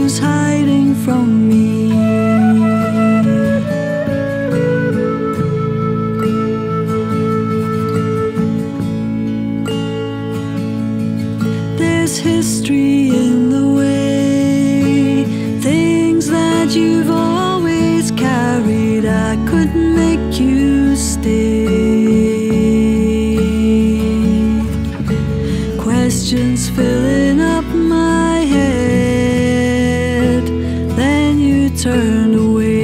who's hiding from me. There's history in the way, things that you've always carried. I couldn't make you stay. Questions filling up my head, then you turn away.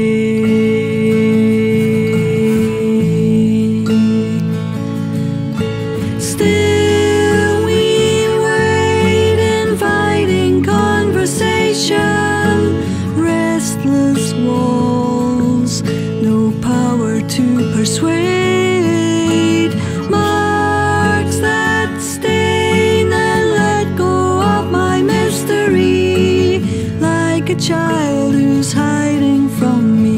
Still we wait, inviting conversation, restless walls, no power to persuade, marks that stain and let go of my mystery, like a child who's hiding from me.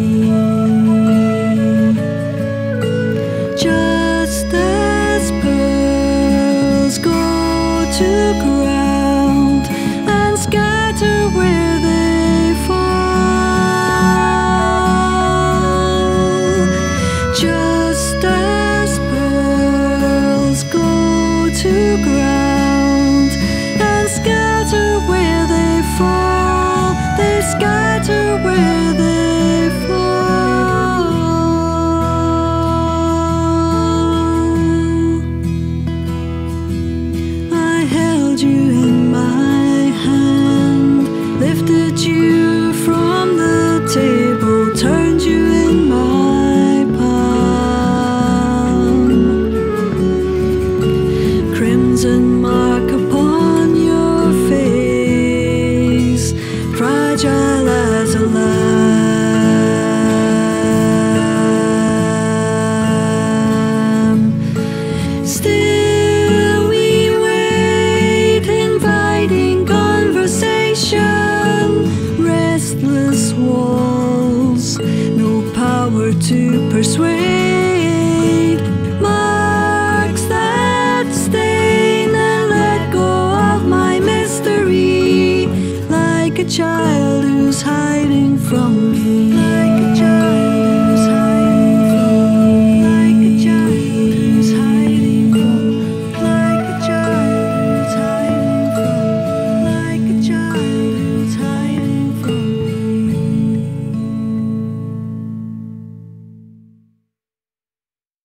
Just as pearls go to ground and scatter where they fall, just as pearls go to ground and scatter where they fall, they scatter where they fall. I held you in my hand, lifted you from the table, turned you in my palm. Crimson mark upon your face, fragile as a lamb. Still we wait, inviting conversation, restless walls, no power to persuade, marks that stain and let go of my mystery, like a child who's hiding from me.